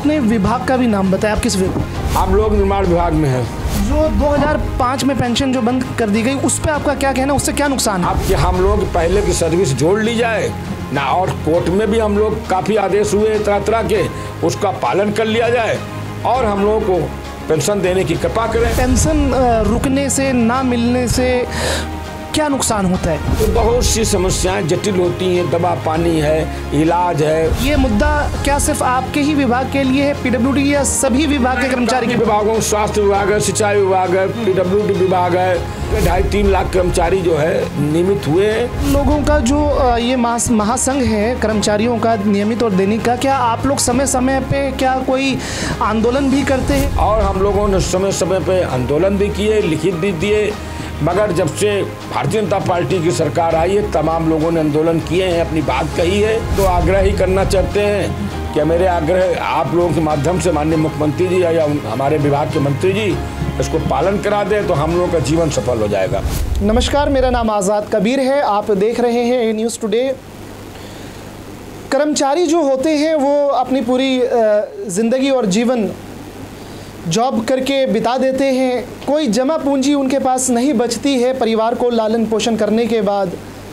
अपने विभाग का भी नाम बताएं, आप किस विभाग? हम लोग निर्माण विभाग में हैं। जो 2005 में पेंशन जो बंद कर दी गई उस पर आपका क्या कहना है, उससे क्या नुकसान है? अब कि हम लोग पहले की सर्विस जोड़ ली जाए ना, और कोर्ट में भी हम लोग काफ़ी आदेश हुए तरह तरह के, उसका पालन कर लिया जाए और हम लोगों को पेंशन देने की कृपा करें। पेंशन रुकने से, ना मिलने से क्या नुकसान होता है? तो बहुत सी समस्याएं जटिल होती हैं, दवा पानी है, इलाज है। ये मुद्दा क्या सिर्फ आपके ही विभाग के लिए है, पीडब्ल्यूडी या सभी विभाग के कर्मचारी के? विभागों, स्वास्थ्य विभाग है, सिंचाई विभाग है, पीडब्ल्यूडी विभाग है। 2.5-3 लाख कर्मचारी जो है नियमित हुए हैं। लोगों का जो ये महासंघ है कर्मचारियों का नियमित और दैनिक का, क्या आप लोग समय समय पे क्या कोई आंदोलन भी करते हैं? और हम लोगों ने समय समय पे आंदोलन भी किए, लिखित भी दिए, मगर जब से भारतीय जनता पार्टी की सरकार आई है तमाम लोगों ने आंदोलन किए हैं, अपनी बात कही है। तो आग्रह ही करना चाहते हैं कि मेरे आग्रह आप लोगों के माध्यम से माननीय मुख्यमंत्री जी या हमारे विभाग के मंत्री जी इसको पालन करा दें तो हम लोगों का जीवन सफल हो जाएगा। नमस्कार, मेरा नाम आज़ाद कबीर है, आप देख रहे हैं ए न्यूज़ टुडे। कर्मचारी जो होते हैं वो अपनी पूरी ज़िंदगी और जीवन जॉब करके बिता देते हैं, कोई जमा पूंजी उनके पास नहीं बचती है परिवार को लालन पोषण करने के बाद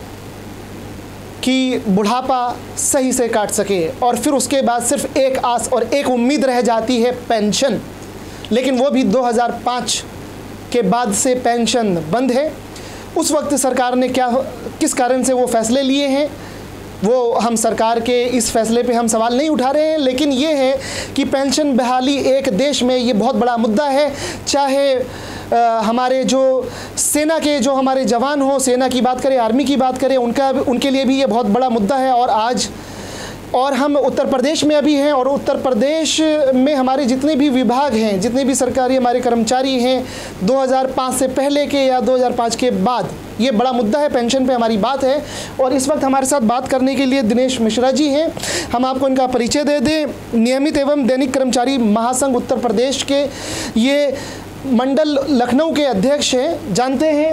कि बुढ़ापा सही से काट सके, और फिर उसके बाद सिर्फ एक आस और एक उम्मीद रह जाती है पेंशन। लेकिन वो भी 2005 के बाद से पेंशन बंद है। उस वक्त सरकार ने किस कारण से वो फैसले लिए हैं, वो हम सरकार के इस फैसले पे हम सवाल नहीं उठा रहे हैं, लेकिन ये है कि पेंशन बहाली एक देश में ये बहुत बड़ा मुद्दा है। चाहे हमारे जो सेना के जो हमारे जवान हो, सेना की बात करें, आर्मी की बात करें, उनके लिए भी ये बहुत बड़ा मुद्दा है। और हम उत्तर प्रदेश में अभी हैं, और उत्तर प्रदेश में हमारे जितने भी विभाग हैं, जितने भी सरकारी हमारे कर्मचारी हैं, 2005 से पहले के या 2005 के बाद, ये बड़ा मुद्दा है। पेंशन पे हमारी बात है और इस वक्त हमारे साथ बात करने के लिए दिनेश मिश्रा जी हैं। हम आपको इनका परिचय दे दें। नियमित एवं दैनिक कर्मचारी महासंघ उत्तर प्रदेश के ये मंडल लखनऊ के अध्यक्ष हैं। जानते हैं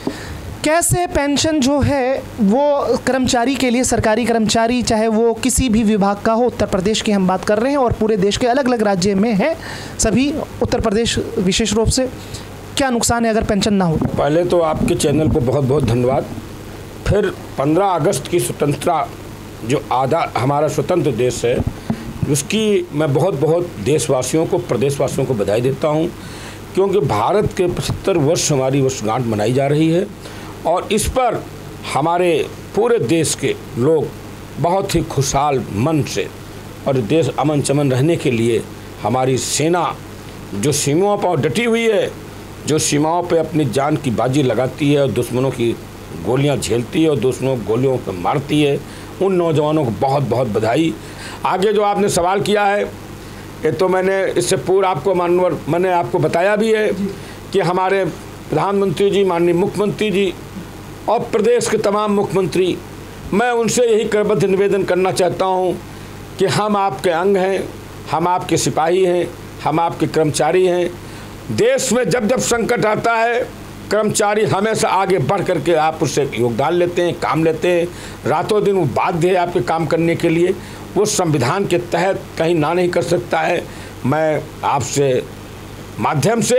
कैसे पेंशन जो है वो कर्मचारी के लिए, सरकारी कर्मचारी चाहे वो किसी भी विभाग का हो, उत्तर प्रदेश की हम बात कर रहे हैं और पूरे देश के अलग अलग राज्य में है, सभी उत्तर प्रदेश विशेष रूप से, क्या नुकसान है अगर पेंशन ना हो? पहले तो आपके चैनल को बहुत बहुत धन्यवाद। फिर 15 अगस्त की स्वतंत्रता जो हमारा स्वतंत्र देश है उसकी मैं बहुत बहुत देशवासियों को, प्रदेशवासियों को बधाई देता हूँ, क्योंकि भारत के 75 वर्ष हमारी वर्षगांठ मनाई जा रही है और इस पर हमारे पूरे देश के लोग बहुत ही खुशहाल मन से और देश अमन चमन रहने के लिए हमारी सेना जो सीमाओं पर डटी हुई है, जो सीमाओं पे अपनी जान की बाजी लगाती है और दुश्मनों की गोलियां झेलती है और दुश्मनों को गोलियों पर मारती है, उन नौजवानों को बहुत बहुत बधाई। आगे जो आपने सवाल किया है ये तो मैंने इससे पूर्व मैंने आपको बताया भी है कि हमारे प्रधानमंत्री जी, माननीय मुख्यमंत्री जी और प्रदेश के तमाम मुख्यमंत्री, मैं उनसे यही करबद्ध निवेदन करना चाहता हूं कि हम आपके अंग हैं, हम आपके सिपाही हैं, हम आपके कर्मचारी हैं। देश में जब जब संकट आता है कर्मचारी हमेशा आगे बढ़ करके आप उससे योगदान लेते हैं, काम लेते हैं, रातों दिन वो बाध्य है आपके काम करने के लिए, वो संविधान के तहत कहीं ना नहीं कर सकता है। मैं आपसे माध्यम से,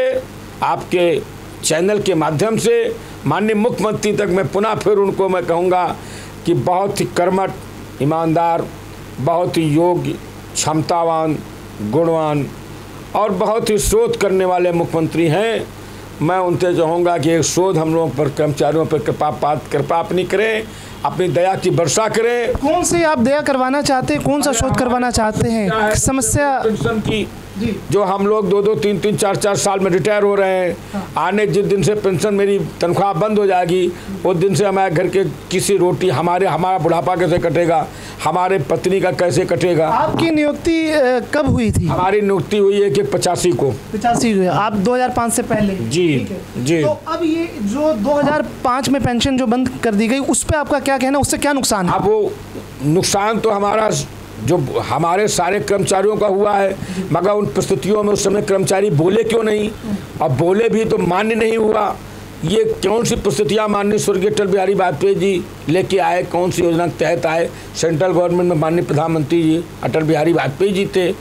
आपके चैनल के माध्यम से माननीय मुख्यमंत्री तक मैं पुनः फिर उनको मैं कहूँगा कि बहुत ही कर्मठ, ईमानदार, बहुत ही योग्य, क्षमतावान, गुणवान और बहुत ही शोध करने वाले मुख्यमंत्री हैं। मैं उनसे चाहूँगा कि एक शोध हम लोगों पर, कर्मचारियों पर कृपा अपनी करें, अपनी दया की वर्षा करें। कौन सी आप दया करवाना चाहते हैं, कौन सा शोध करवाना चाहते हैं? समस्या पेंशन की जो हम लोग 2-2, 3-3, 4-4 साल में रिटायर हो रहे हैं, आने जिस दिन से पेंशन मेरी तनख्वाह बंद हो जाएगी उस दिन से हमारे घर के किसी रोटी, हमारा बुढ़ापा कैसे कटेगा, हमारे पत्नी का कैसे कटेगा। आपकी नियुक्ति कब हुई थी? हमारी नियुक्ति हुई है कि 85 को। 85 हुई, आप 2005 से पहले? जी जी। तो अब ये जो 2005 में पेंशन जो बंद कर दी गई उस पर आपका क्या कहना, उससे क्या नुकसान है? अब वो नुकसान तो हमारा जो हमारे सारे कर्मचारियों का हुआ है, मगर उन परिस्थितियों में उस समय कर्मचारी बोले क्यों नहीं, अब बोले भी तो मान्य नहीं हुआ। ये कौन सी परिस्थितियाँ माननीय स्वर्गीय अटल बिहारी वाजपेयी जी लेके आए, कौन सी योजना के तहत आए? सेंट्रल गवर्नमेंट में माननीय प्रधानमंत्री जी अटल बिहारी वाजपेयी जी थे,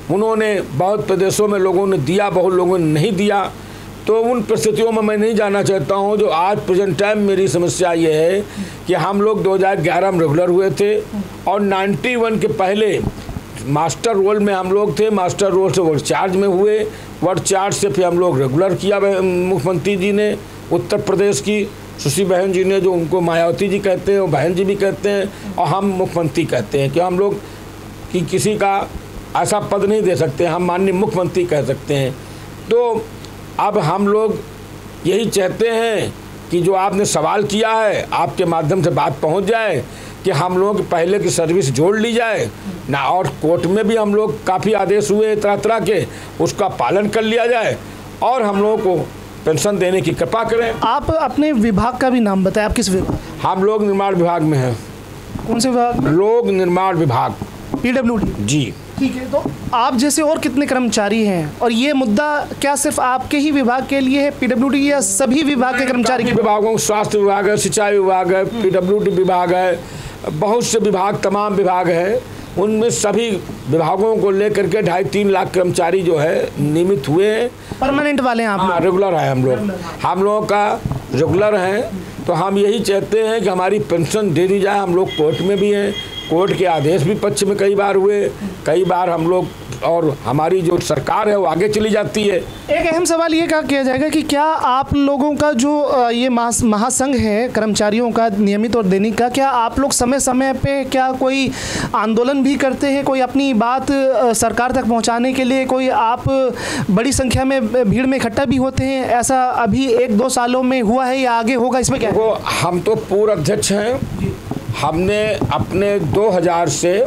उन्होंने बहुत प्रदेशों में लोगों ने दिया, बहुत लोगों ने नहीं दिया। तो उन परिस्थितियों में मैं नहीं जाना चाहता हूं। जो आज प्रेजेंट टाइम मेरी समस्या ये है कि हम लोग 2011 में रेगुलर हुए थे और 91 के पहले मास्टर रोल में हम लोग थे। मास्टर रोल से वर्ड चार्ज में हुए, वर्ड चार्ज से फिर हम लोग रेगुलर किया मुख्यमंत्री जी ने उत्तर प्रदेश की सुश्री बहन जी ने, जो उनको मायावती जी कहते हैं, वो बहन जी भी कहते हैं और हम मुख्यमंत्री कहते हैं कि हम लोग कि किसी का ऐसा पद नहीं दे सकते, हम माननीय मुख्यमंत्री कह सकते हैं। तो अब हम लोग यही चाहते हैं कि जो आपने सवाल किया है आपके माध्यम से बात पहुंच जाए कि हम लोग पहले की सर्विस जोड़ ली जाए ना, और कोर्ट में भी हम लोग काफ़ी आदेश हुए तरह तरह के, उसका पालन कर लिया जाए और हम लोगों को पेंशन देने की कृपा करें। आप अपने विभाग का भी नाम बताएं, आप किस विभाग? हम लोग निर्माण विभाग में हैं। कौन से विभाग में? लोक निर्माण विभाग, PWD जी। ठीक है, तो आप जैसे और कितने कर्मचारी हैं और ये मुद्दा क्या सिर्फ आपके ही विभाग के लिए है, PWD, या सभी विभाग के कर्मचारी के? विभागों, स्वास्थ्य विभाग है, सिंचाई विभाग है, PWD विभाग है, बहुत से विभाग, तमाम विभाग है, उनमें सभी विभागों को लेकर के 2.5-3 लाख कर्मचारी जो है नियमित हुए हैं। परमानेंट वाले हैं आप? हाँ, रेगुलर है हम लोगों का रेगुलर हैं। तो हम यही चाहते हैं कि हमारी पेंशन दे दी जाए। हम लोग कोर्ट में भी हैं, कोर्ट के आदेश भी पक्ष में कई बार हुए, कई बार हम लोग, और हमारी जो सरकार है वो आगे चली जाती है। एक अहम सवाल ये कहा किया जाएगा कि क्या आप लोगों का जो ये महासंघ है कर्मचारियों का नियमित और दैनिक का, क्या आप लोग समय समय पे क्या कोई आंदोलन भी करते हैं, कोई अपनी बात सरकार तक पहुंचाने के लिए, कोई आप बड़ी संख्या में भीड़ में इकट्ठा भी होते हैं? ऐसा अभी 1-2 सालों में हुआ है या आगे होगा, इसमें क्या? वो हम तो पूर्व अध्यक्ष हैं। हमने अपने 2000 से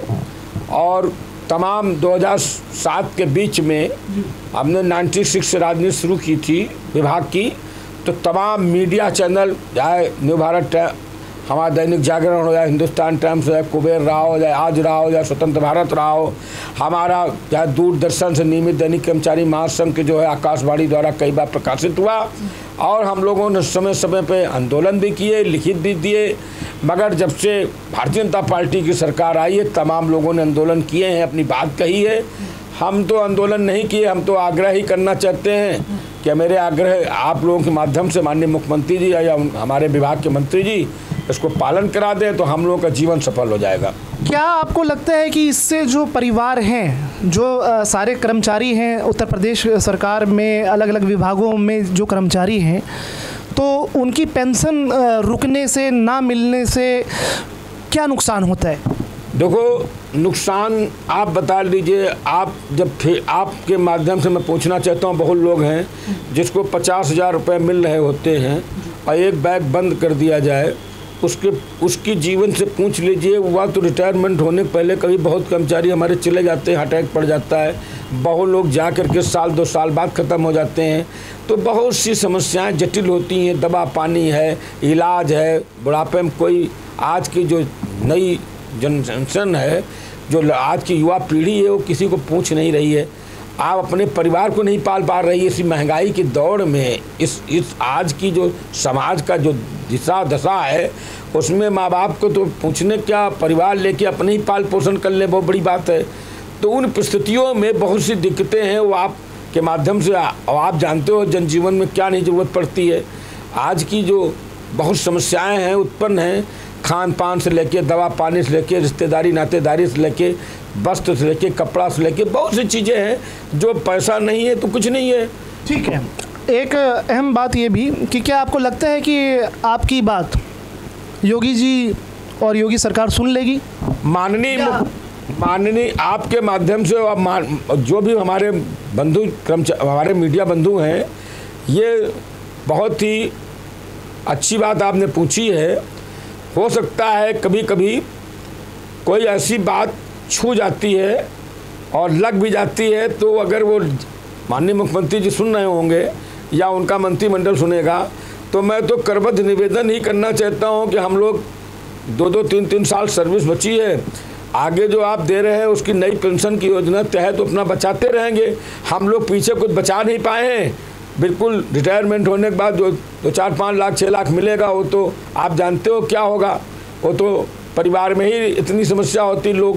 और तमाम 2007 के बीच में हमने 96 से राजनीति शुरू की थी विभाग की। तो तमाम मीडिया चैनल, चाहे न्यू भारत, हमारा दैनिक जागरण हो, जाए हिंदुस्तान टाइम्स हो, जाए कुबेर रहा हो, जाए आज रहा हो, जाए स्वतंत्र भारत रहा हो, हमारा चाहे दूरदर्शन से नियमित दैनिक कर्मचारी महासंघ के जो है आकाशवाणी द्वारा कई बार प्रकाशित हुआ। और हम लोगों ने समय समय पे आंदोलन भी किए, लिखित भी दिए। मगर जब से भारतीय जनता पार्टी की सरकार आई है, तमाम लोगों ने आंदोलन किए हैं, अपनी बात कही है। हम तो आंदोलन नहीं किए, हम तो आग्रह ही करना चाहते हैं कि मेरे आग्रह आप लोगों के माध्यम से माननीय मुख्यमंत्री जी या हमारे विभाग के मंत्री जी इसको पालन करा दें तो हम लोगों का जीवन सफल हो जाएगा। क्या आपको लगता है कि इससे जो परिवार हैं, जो सारे कर्मचारी हैं उत्तर प्रदेश सरकार में अलग अलग विभागों में जो कर्मचारी हैं, तो उनकी पेंशन रुकने से, ना मिलने से क्या नुकसान होता है? देखो, नुकसान आप बता लीजिए। आप जब फिर आपके माध्यम से मैं पूछना चाहता हूँ, बहुत लोग हैं जिसको 50,000 रुपये मिल रहे होते हैं और एक बैग बंद कर दिया जाए, उसकी जीवन से पूछ लीजिए। हुआ तो रिटायरमेंट होने के पहले कभी बहुत कर्मचारी हमारे चले जाते हैं, अटैक पड़ जाता है, बहुत लोग जा कर के 1-2 साल बाद ख़त्म हो जाते हैं। तो बहुत सी समस्याएं जटिल होती हैं, दवा पानी है, इलाज है, बुढ़ापे में कोई, आज की जो नई जनरेशन है, जो आज की युवा पीढ़ी है, वो किसी को पूछ नहीं रही है। आप अपने परिवार को नहीं पाल पा रही है इसी महंगाई की दौड़ में। इस आज की जो समाज का जो दिशा दशा है, उसमें माँ बाप को तो पूछने क्या, परिवार लेके अपने ही पाल पोषण कर ले, बहुत बड़ी बात है। तो उन परिस्थितियों में बहुत सी दिक्कतें हैं, वो आपके माध्यम से आप जानते हो जनजीवन में क्या नहीं ज़रूरत पड़ती है। आज की जो बहुत समस्याएँ हैं उत्पन्न हैं, खान पान से लेके, दवा पानी से लेके, रिश्तेदारी नातेदारी से लेके, वस्त्र से लेके, कपड़ा से लेके, बहुत सी चीज़ें हैं। जो पैसा नहीं है तो कुछ नहीं है। ठीक है, एक अहम बात ये भी कि क्या आपको लगता है कि आपकी बात योगी जी और योगी सरकार सुन लेगी? माननीय आपके माध्यम से जो भी हमारे बंधु हमारे मीडिया बंधु हैं, ये बहुत ही अच्छी बात आपने पूछी है। हो सकता है कभी कभी कोई ऐसी बात छू जाती है और लग भी जाती है, तो अगर वो माननीय मुख्यमंत्री जी सुन रहे होंगे या उनका मंत्रिमंडल सुनेगा, तो मैं तो करबद्ध निवेदन ही करना चाहता हूं कि हम लोग 2-2, 3-3 साल सर्विस बची है, आगे जो आप दे रहे हैं उसकी नई पेंशन की योजना तहत तो अपना बचाते रहेंगे। हम लोग पीछे कुछ बचा नहीं पाए हैं। बिल्कुल रिटायरमेंट होने के बाद जो 4-5 लाख 6 लाख मिलेगा, वो तो आप जानते हो क्या होगा। वो तो परिवार में ही इतनी समस्या होती, लोग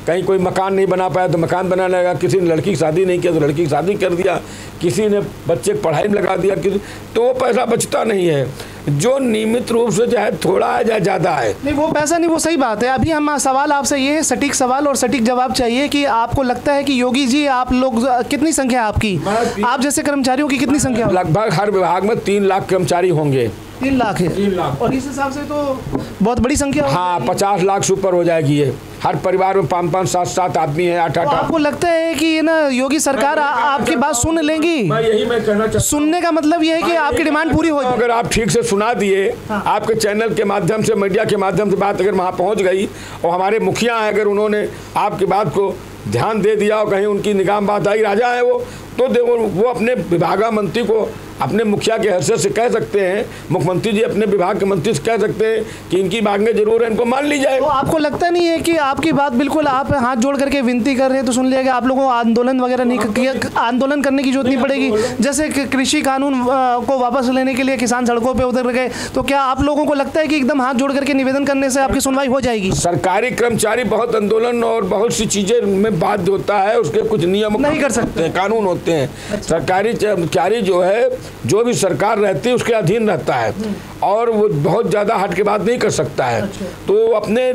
कहीं कोई मकान नहीं बना पाया तो मकान बनाने लगा, किसी ने लड़की की शादी नहीं किया तो लड़की की शादी कर दिया, किसी ने बच्चे की पढ़ाई में लगा दिया, किसी तो वो पैसा बचता नहीं है। जो नियमित रूप से चाहे थोड़ा है या ज़्यादा है, नहीं वो पैसा नहीं, वो सही बात है। अभी हम सवाल आपसे ये है, सटीक सवाल और सटीक जवाब चाहिए कि आपको लगता है कि योगी जी आप लोग कितनी संख्या है आपकी, आप जैसे कर्मचारियों की कितनी संख्या? लगभग हर विभाग में 3 लाख कर्मचारी होंगे। 3 लाख है? 3 लाख। और इस हिसाब से तो बहुत बड़ी संख्या। हाँ, 50 लाख से ऊपर हो जाएगी ये। हर परिवार में 5-5, 7-7 आदमी है, 8-8। तो आपको लगता है कि ना योगी सरकार आपकी बात सुन लेंगी? मैं कहना चाहता, सुनने का मतलब ये है कि आपकी डिमांड पूरी हो जाए। अगर आप ठीक से सुना दिए, आपके चैनल के माध्यम से, मीडिया के माध्यम से बात अगर वहाँ पहुँच गई और हमारे मुखिया हैं अगर उन्होंने आपकी बात को ध्यान दे दिया और कहीं उनकी निगाह में बात आई, राजा है वो, तो वो अपने विभागा मंत्री को अपने मुखिया के हैसियत से कह सकते हैं, मुख्यमंत्री जी अपने विभाग के मंत्री से कह सकते हैं कि इनकी मांगें जरूर है, इनको मान ली जाए। तो आपको लगता नहीं है कि आपकी बात बिल्कुल आप हाथ जोड़ करके विनती कर रहे हैं तो सुन लिया कि आप लोगों को आंदोलन वगैरह नहीं, आंदोलन करने की जरूरत नहीं पड़ेगी? जैसे कृषि कानून को वापस लेने के लिए किसान सड़कों पर उतर गए, तो क्या आप लोगों को लगता है कि एकदम हाथ जोड़ करके निवेदन करने से आपकी सुनवाई हो जाएगी? सरकारी कर्मचारी बहुत आंदोलन और बहुत सी चीजें में बाध्य होता है, उसके कुछ नियम नहीं कर सकते, कानून होते हैं। सरकारी कर्मचारी जो है, जो भी सरकार रहती है उसके अधीन रहता है और वो बहुत ज़्यादा हट के बात नहीं कर सकता है। तो अपने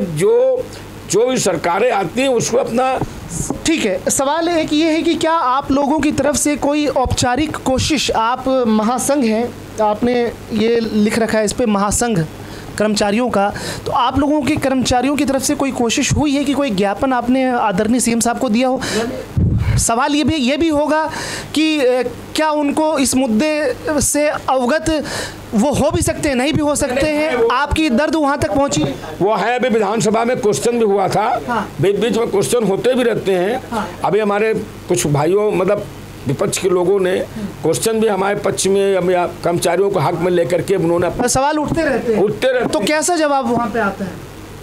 जो भी सरकारें आती हैं उसको अपना। ठीक है, सवाल एक ये है कि क्या आप लोगों की तरफ से कोई औपचारिक कोशिश, आप महासंघ हैं, आपने ये लिख रखा है इस पर महासंघ कर्मचारियों का, तो आप लोगों के कर्मचारियों की तरफ से कोई कोशिश हुई है कि कोई ज्ञापन आपने आदरणीय सीएम साहब को दिया हो? सवाल ये भी होगा कि क्या उनको इस मुद्दे से अवगत वो हो भी सकते हैं, नहीं भी हो सकते हैं, आपकी दर्द वहाँ तक पहुँची? वो है, अभी विधानसभा में क्वेश्चन भी हुआ था। हाँ। बीच बीच में क्वेश्चन होते भी रहते हैं। हाँ। अभी हमारे कुछ भाइयों मतलब विपक्ष के लोगों ने क्वेश्चन भी हमारे पक्ष में कर्मचारियों को हक में लेकर के उन्होंने सवाल उठते रहते। तो कैसा जवाब वहाँ पे आता है?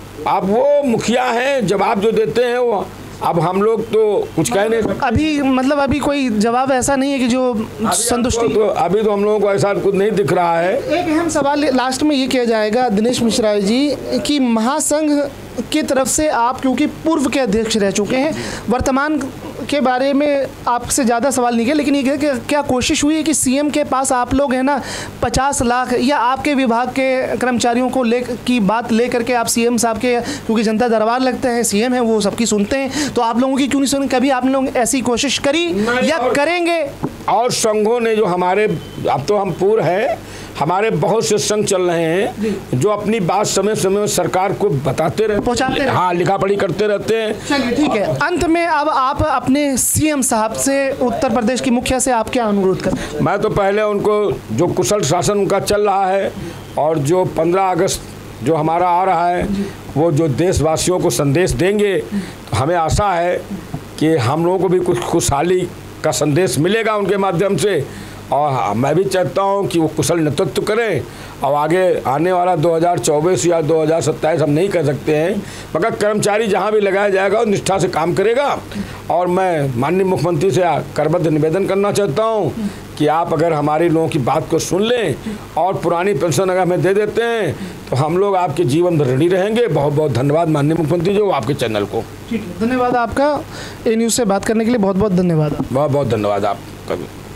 अब वो मुखिया हैं, जवाब जो देते हैं वो, अब हम लोग तो कुछ कह नहीं सकते। अभी कोई जवाब ऐसा नहीं है कि जो संतुष्टि, तो अभी तो हम लोगों को ऐसा कुछ नहीं दिख रहा है। एक अहम सवाल लास्ट में ये किया जाएगा दिनेश मिश्रा जी कि महासंघ की तरफ से आप क्योंकि पूर्व के अध्यक्ष रह चुके हैं, वर्तमान के बारे में आपसे ज़्यादा सवाल नहीं किया, लेकिन ये क्या कोशिश हुई है कि सीएम के पास आप लोग हैं ना 50 लाख या आपके विभाग के कर्मचारियों को की बात ले करके आप सीएम साहब के, क्योंकि जनता दरबार लगता है, सीएम है वो सबकी सुनते हैं, तो आप लोगों की क्यों नहीं सुनी? कभी आप लोग ऐसी कोशिश करी या करेंगे? और संघों ने जो हमारे, अब तो हम पूर्व हैं, हमारे बहुत से संघ चल रहे हैं जो अपनी बात समय समय में सरकार को बताते रहते, पहुंचाते रहते, हाँ, लिखा पढ़ी करते रहते हैं। चलिए ठीक है, अंत में अब आप अपने सीएम साहब से, उत्तर प्रदेश की मुखिया से आप क्या अनुरोध करें? मैं तो पहले उनको, जो कुशल शासन उनका चल रहा है और जो 15 अगस्त जो हमारा आ रहा है, वो जो देशवासियों को संदेश देंगे, तो हमें आशा है कि हम लोगों को भी कुछ खुशहाली का संदेश मिलेगा उनके माध्यम से। और मैं भी चाहता हूं कि वो कुशल नेतृत्व करें और आगे आने वाला 2024 या 2027 हम नहीं कर सकते हैं, मगर कर्मचारी जहां भी लगाया जाएगा वो निष्ठा से काम करेगा। और मैं माननीय मुख्यमंत्री से करबद्ध निवेदन करना चाहता हूं कि आप अगर हमारी लोगों की बात को सुन लें और पुरानी पेंशन अगर हमें दे देते हैं तो हम लोग आपके जीवन भर ऋणी रहेंगे। बहुत बहुत धन्यवाद माननीय मुख्यमंत्री जी, आपके चैनल को। ठीक है, धन्यवाद आपका, ए न्यूज़ से बात करने के लिए बहुत बहुत धन्यवाद। बहुत बहुत धन्यवाद आपका भी।